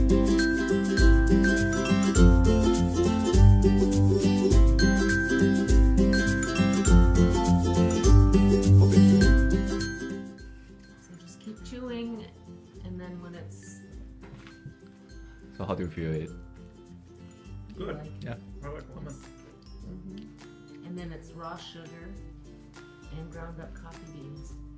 Chewing, and then when it's... So how do you feel it? Good. Like, Yeah. I like lemon. and then it's raw sugar and ground up coffee beans.